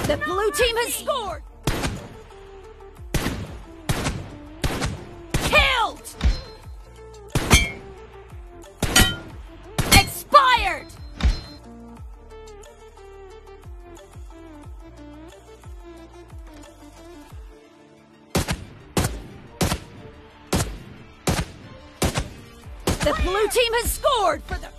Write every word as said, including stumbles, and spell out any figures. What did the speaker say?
The blue team has scored! Killed! Expired! The blue team has scored for the...